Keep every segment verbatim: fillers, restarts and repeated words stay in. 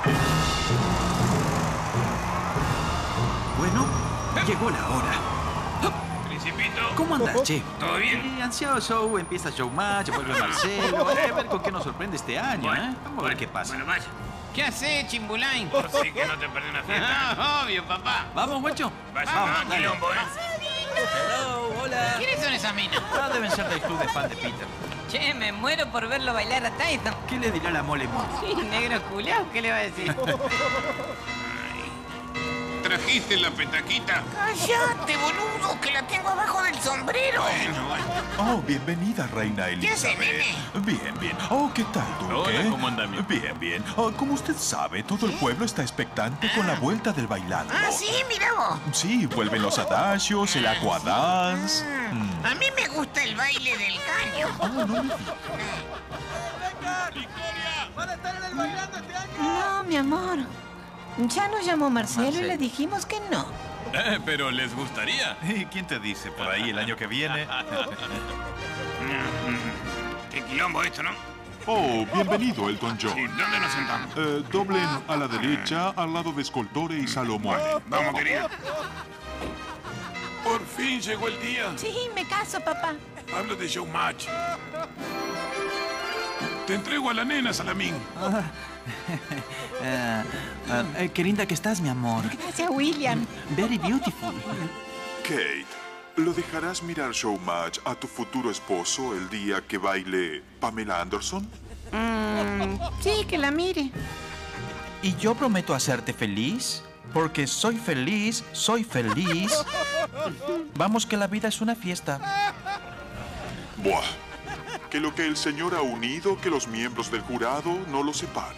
Bueno, llegó la hora. Principito. ¿Cómo andas, che? ¿Todo bien? Eh, ansioso, empieza Showmatch, vuelve Marcelo. Eh, a ver con qué nos sorprende este año, Bueno, ¿eh? Vamos a ver qué pasa. Bueno, vaya. ¿Qué haces, Chimbulain? Así que no te perdí una fiesta. Ah, obvio, papá. Vamos, guacho. Vaya, Vamos, vamos, dale. quilombo, ¿eh? Hello, hola. ¿Quiénes son esas minas? Ah, deben ser del club de fan de Peter. Che, me muero por verlo bailar a Tyson. ¿Qué le dirá la mole Moon? Sí, negro culiao, ¿qué le va a decir? ¿Trajiste la petaquita? ¡Cállate, boludo! ¡Que la tengo abajo del sombrero! Bueno, bueno. Oh, bienvenida, reina Elizabeth. hace, nene? Bien, bien. Oh, ¿qué tal, Duque? Hola, ¿cómo anda, mi- Bien, bien. Oh, como usted sabe, todo el pueblo está expectante con la vuelta del bailando. Ah, sí, mira vos. Sí, vuelven los adagios, el aquadance. Mm. A mí me gusta el baile del caño. Oh, no me diga. No, mi amor. Ya nos llamó Marcelo, Marcelo. y le dijimos que no. Eh, pero les gustaría. ¿Y quién te dice? Por ahí el año que viene. Qué quilombo esto, ¿no? Oh, bienvenido, Elton Sí, John. ¿dónde nos sentamos? Eh, doblen a la derecha, al lado de Scoltore y Salomón. Vamos, querida. Por fin llegó el día. Sí, me caso, papá. Hablo de Showmatch. Te entrego a la nena, Salamín. Ah, ah, eh, qué linda que estás, mi amor. Gracias, William. Very beautiful. Kate, ¿lo dejarás mirar Showmatch a tu futuro esposo el día que baile Pamela Anderson? Mm, sí, que la mire. ¿Y yo prometo hacerte feliz? Porque soy feliz, soy feliz. Vamos, que la vida es una fiesta. Buah. Que lo que el señor ha unido, que los miembros del jurado no lo separen.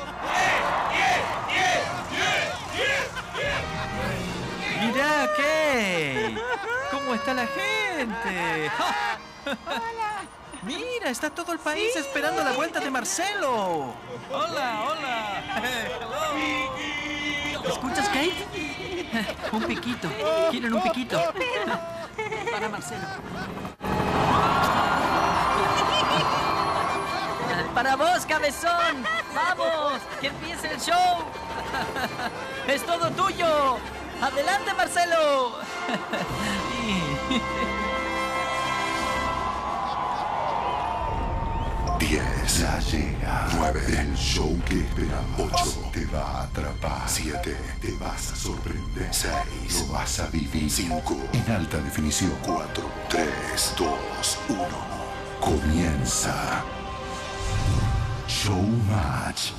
Mirá, Kate. ¿Cómo está la gente? Hola. Mira, está todo el país esperando la vuelta de Marcelo. Hola, hola. Hello. ¿Escuchas, Kate? Un piquito. ¿Quieren un piquito? Para Marcelo. Para vos, cabezón. Vamos, que empiece el show. Es todo tuyo. Adelante, Marcelo. diez. Ya llega. nueve. El show que esperamos. ocho. Te va a atrapar. siete. Te vas a sorprender. seis. Lo vas a vivir. cinco. En alta definición. cuatro. tres. dos. uno. Comienza. Showmatch.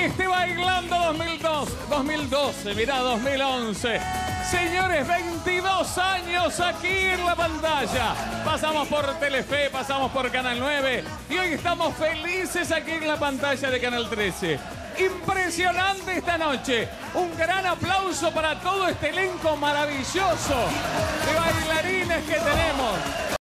Este Bailando dos mil dos, dos mil doce, mirá, dos mil once. Señores, veintidós años aquí en la pantalla. Pasamos por Telefe, pasamos por Canal nueve y hoy estamos felices aquí en la pantalla de Canal trece. Impresionante esta noche. Un gran aplauso para todo este elenco maravilloso de bailarines que tenemos.